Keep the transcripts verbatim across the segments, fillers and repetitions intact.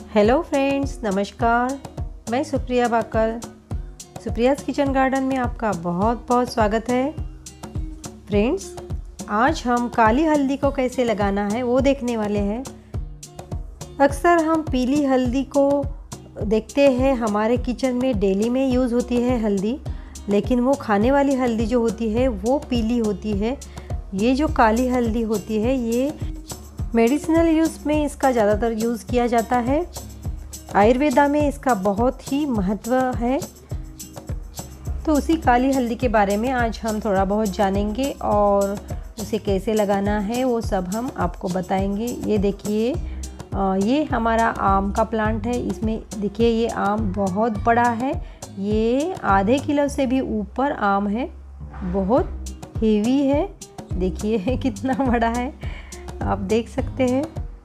Hello friends, नमस्कार। मैं Supriya Bakal, Supriya's kitchen garden में आपका बहुत बहुत स्वागत है। फ्रेंड्स, आज हम काली हल्दी को कैसे लगाना है वो देखने वाले हैं। अक्सर हम पीली हल्दी को देखते हैं, हमारे किचन में डेली में यूज़ होती है हल्दी, लेकिन वो खाने वाली हल्दी जो होती है वो पीली होती है। ये जो काली हल्दी होती है ये मेडिसिनल यूज़ में इसका ज़्यादातर यूज़ किया जाता है। आयुर्वेदा में इसका बहुत ही महत्व है। तो उसी काली हल्दी के बारे में आज हम थोड़ा बहुत जानेंगे और उसे कैसे लगाना है वो सब हम आपको बताएंगे। ये देखिए, ये हमारा आम का प्लांट है। इसमें देखिए ये आम बहुत बड़ा है, ये आधे किलो से भी ऊपर आम है, बहुत हेवी है। देखिए कितना बड़ा है, आप देख सकते हैं।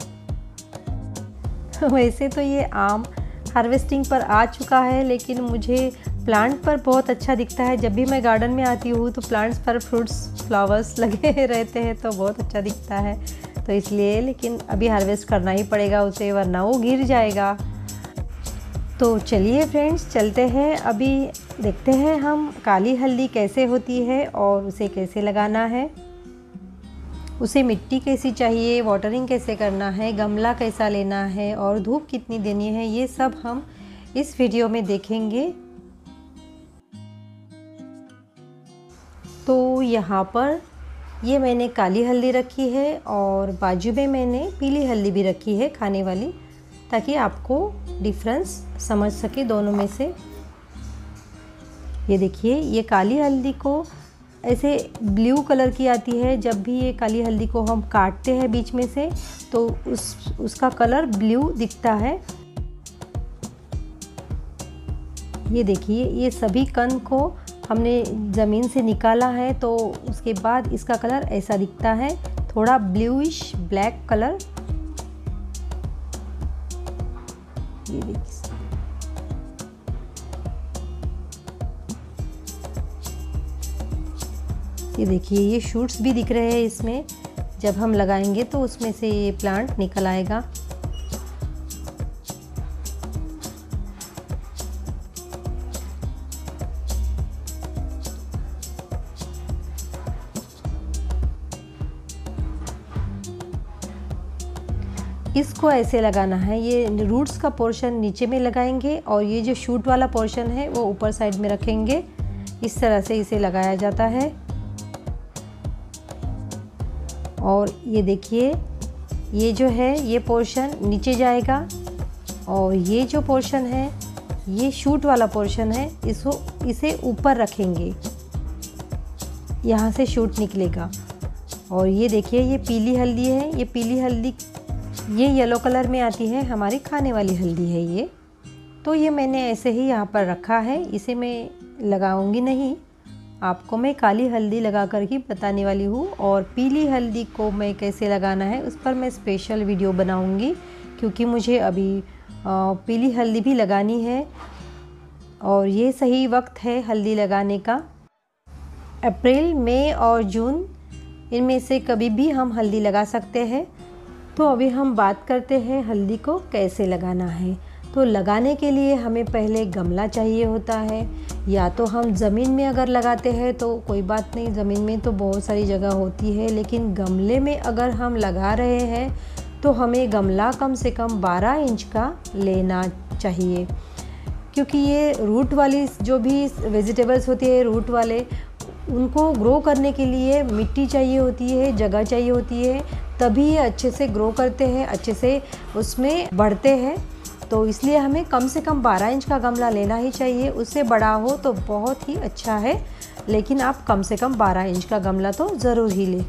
वैसे तो ये आम हार्वेस्टिंग पर आ चुका है, लेकिन मुझे प्लांट पर बहुत अच्छा दिखता है। जब भी मैं गार्डन में आती हूँ तो प्लांट्स पर फ्रूट्स फ्लावर्स लगे रहते हैं तो बहुत अच्छा दिखता है, तो इसलिए लेकिन अभी हार्वेस्ट करना ही पड़ेगा उसे, वरना वो गिर जाएगा। तो चलिए फ्रेंड्स, चलते हैं। अभी देखते हैं हम काली हल्दी कैसे होती है और उसे कैसे लगाना है। उसे मिट्टी कैसी चाहिए, वाटरिंग कैसे करना है, गमला कैसा लेना है और धूप कितनी देनी है, ये सब हम इस वीडियो में देखेंगे। तो यहाँ पर ये मैंने काली हल्दी रखी है और बाजू में मैंने पीली हल्दी भी रखी है खाने वाली, ताकि आपको डिफरेंस समझ सके दोनों में से। ये देखिए, ये काली हल्दी को ऐसे ब्लू कलर की आती है। जब भी ये काली हल्दी को हम काटते हैं बीच में से तो उस उसका कलर ब्लू दिखता है। ये देखिए, ये सभी कंद को हमने ज़मीन से निकाला है तो उसके बाद इसका कलर ऐसा दिखता है, थोड़ा ब्लूइश ब्लैक कलर। ये देखिए, ये देखिए ये शूट्स भी दिख रहे हैं इसमें। जब हम लगाएंगे तो उसमें से ये प्लांट निकल आएगा। इसको ऐसे लगाना है, ये रूट्स का पोर्शन नीचे में लगाएंगे और ये जो शूट वाला पोर्शन है वो ऊपर साइड में रखेंगे। इस तरह से इसे लगाया जाता है। और ये देखिए, ये जो है ये पोर्शन नीचे जाएगा और ये जो पोर्शन है ये शूट वाला पोर्शन है, इसको इसे ऊपर रखेंगे, यहाँ से शूट निकलेगा। और ये देखिए, ये पीली हल्दी है। ये पीली हल्दी ये येलो कलर में आती है, हमारी खाने वाली हल्दी है ये। तो ये मैंने ऐसे ही यहाँ पर रखा है, इसे मैं लगाऊंगी नहीं, आपको मैं काली हल्दी लगा कर ही बताने वाली हूँ। और पीली हल्दी को मैं कैसे लगाना है उस पर मैं स्पेशल वीडियो बनाऊँगी, क्योंकि मुझे अभी पीली हल्दी भी लगानी है और ये सही वक्त है हल्दी लगाने का। अप्रैल, मई और जून, इनमें से कभी भी हम हल्दी लगा सकते हैं। तो अभी हम बात करते हैं हल्दी को कैसे लगाना है। तो लगाने के लिए हमें पहले गमला चाहिए होता है, या तो हम ज़मीन में अगर लगाते हैं तो कोई बात नहीं, ज़मीन में तो बहुत सारी जगह होती है, लेकिन गमले में अगर हम लगा रहे हैं तो हमें गमला कम से कम बारह इंच का लेना चाहिए, क्योंकि ये रूट वाली जो भी वेजिटेबल्स होती है, रूट वाले, उनको ग्रो करने के लिए मिट्टी चाहिए होती है, जगह चाहिए होती है, तभी ये अच्छे से ग्रो करते हैं, अच्छे से उसमें बढ़ते हैं। तो इसलिए हमें कम से कम बारह इंच का गमला लेना ही चाहिए। उससे बड़ा हो तो बहुत ही अच्छा है, लेकिन आप कम से कम बारह इंच का गमला तो ज़रूर ही लें।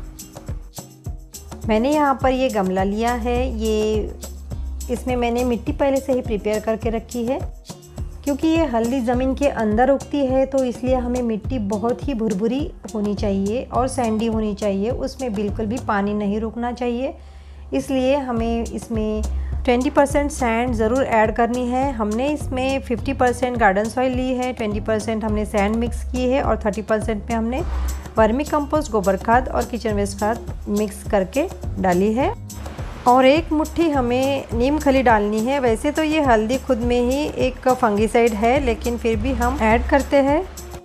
मैंने यहाँ पर ये गमला लिया है, ये इसमें मैंने मिट्टी पहले से ही प्रिपेयर करके रखी है, क्योंकि ये हल्दी ज़मीन के अंदर उगती है तो इसलिए हमें मिट्टी बहुत ही भुरभुरी होनी चाहिए और सैंडी होनी चाहिए, उसमें बिल्कुल भी पानी नहीं रुकना चाहिए। इसलिए हमें इसमें बीस परसेंट सैंड ज़रूर ऐड करनी है। हमने इसमें पचास परसेंट गार्डन सॉइल ली है, बीस परसेंट हमने सैंड मिक्स की है और तीस परसेंट में हमने वर्मी कंपोस्ट, गोबर खाद और किचन वेस्ट खाद मिक्स करके डाली है। और एक मुट्ठी हमें नीम खली डालनी है। वैसे तो ये हल्दी खुद में ही एक फंगीसाइड है, लेकिन फिर भी हम ऐड करते हैं।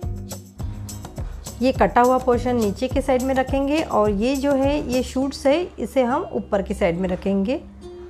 ये कटा हुआ पोर्शन नीचे के साइड में रखेंगे और ये जो है ये शूट्स है, इसे हम ऊपर की साइड में रखेंगे।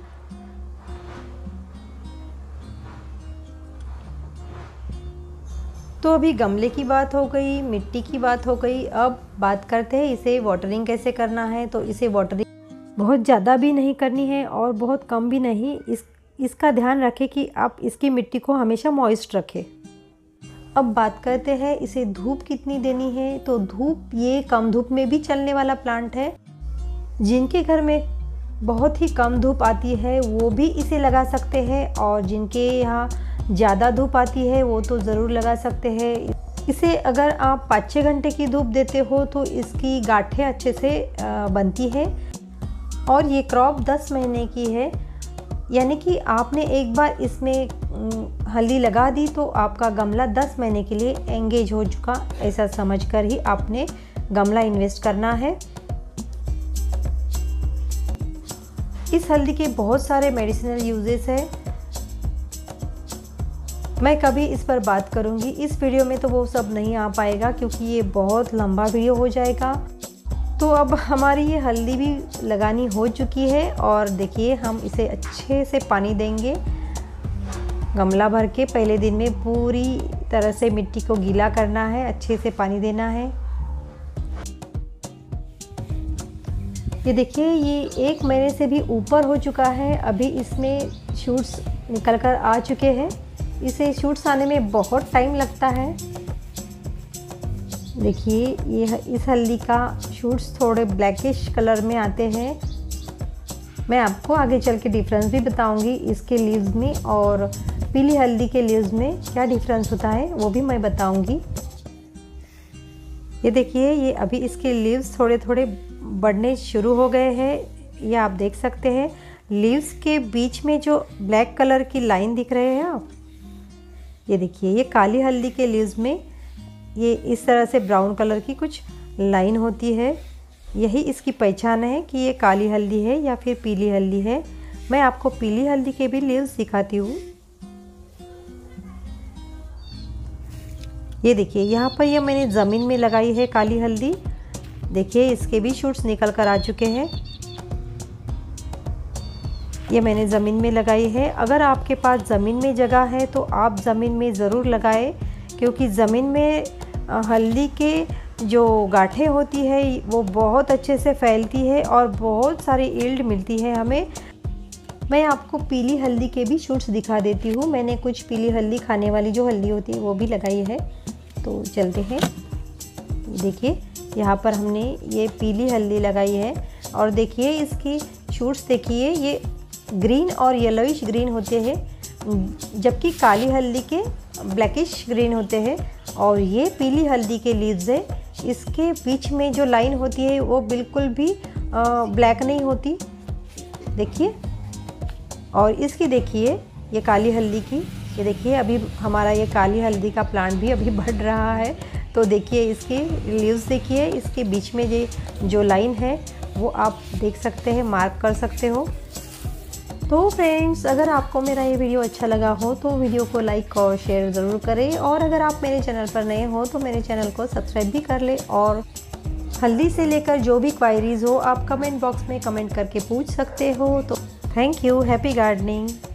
तो अभी गमले की बात हो गई, मिट्टी की बात हो गई, अब बात करते हैं इसे वाटरिंग कैसे करना है। तो इसे वाटरिंग बहुत ज़्यादा भी नहीं करनी है और बहुत कम भी नहीं। इस इसका ध्यान रखें कि आप इसकी मिट्टी को हमेशा मॉइस्ट रखें। अब बात करते हैं इसे धूप कितनी देनी है। तो धूप ये कम धूप में भी चलने वाला प्लांट है। जिनके घर में बहुत ही कम धूप आती है वो भी इसे लगा सकते हैं, और जिनके यहाँ ज़्यादा धूप आती है वो तो ज़रूर लगा सकते हैं। इसे अगर आप पाँच छः घंटे की धूप देते हो तो इसकी गांठें अच्छे से बनती है। और ये क्रॉप दस महीने की है, यानी कि आपने एक बार इसमें हल्दी लगा दी तो आपका गमला दस महीने के लिए एंगेज हो चुका, ऐसा समझकर ही आपने गमला इन्वेस्ट करना है। इस हल्दी के बहुत सारे मेडिसिनल यूजेस हैं, मैं कभी इस पर बात करूंगी। इस वीडियो में तो वो सब नहीं आ पाएगा क्योंकि ये बहुत लंबा वीडियो हो जाएगा। तो अब हमारी ये हल्दी भी लगानी हो चुकी है और देखिए हम इसे अच्छे से पानी देंगे गमला भर के। पहले दिन में पूरी तरह से मिट्टी को गीला करना है, अच्छे से पानी देना है। ये देखिए ये एक महीने से भी ऊपर हो चुका है, अभी इसमें शूट्स निकल कर आ चुके हैं। इसे शूट्स आने में बहुत टाइम लगता है। देखिए ये इस हल्दी का शूट्स थोड़े ब्लैकिश कलर में आते हैं। मैं आपको आगे चल के डिफरेंस भी बताऊंगी इसके लीव्स में, और पीली हल्दी के लीव्स में क्या डिफरेंस होता है वो भी मैं बताऊंगी। ये देखिए ये अभी इसके लीव्स थोड़े थोड़े बढ़ने शुरू हो गए हैं, ये आप देख सकते हैं। लीव्स के बीच में जो ब्लैक कलर की लाइन दिख रहे हैं आप, ये देखिए ये काली हल्दी के लीव्स में ये इस तरह से ब्राउन कलर की कुछ लाइन होती है। यही इसकी पहचान है कि ये काली हल्दी है या फिर पीली हल्दी है। मैं आपको पीली हल्दी के भी लीव्स दिखाती हूँ। ये देखिए यहाँ पर ये मैंने ज़मीन में लगाई है काली हल्दी। देखिए इसके भी शूट्स निकल कर आ चुके हैं। ये मैंने ज़मीन में लगाई है। अगर आपके पास ज़मीन में जगह है तो आप ज़मीन में ज़रूर लगाएं, क्योंकि ज़मीन में हल्दी के जो गांठें होती है वो बहुत अच्छे से फैलती है और बहुत सारी यील्ड मिलती है हमें। मैं आपको पीली हल्दी के भी शूट्स दिखा देती हूँ। मैंने कुछ पीली हल्दी खाने वाली जो हल्दी होती है वो भी लगाई है। तो चलते हैं, देखिए यहाँ पर हमने ये पीली हल्दी लगाई है और देखिए इसकी शूट्स देखिए ये ग्रीन और येलोइश ग्रीन होते हैं, जबकि काली हल्दी के ब्लैकिश ग्रीन होते हैं। और ये पीली हल्दी के लीव्स है, इसके बीच में जो लाइन होती है वो बिल्कुल भी ब्लैक नहीं होती, देखिए। और इसकी देखिए ये काली हल्दी की, ये देखिए अभी हमारा ये काली हल्दी का प्लांट भी अभी बढ़ रहा है। तो देखिए इसके लीव्स देखिए, इसके बीच में ये जो लाइन है वो आप देख सकते हैं, मार्क कर सकते हो। तो फ्रेंड्स, अगर आपको मेरा ये वीडियो अच्छा लगा हो तो वीडियो को लाइक और शेयर ज़रूर करें, और अगर आप मेरे चैनल पर नए हो तो मेरे चैनल को सब्सक्राइब भी कर लें। और हल्दी से लेकर जो भी क्वायरीज़ हो आप कमेंट बॉक्स में कमेंट करके पूछ सकते हो। तो थैंक यू, हैप्पी गार्डनिंग।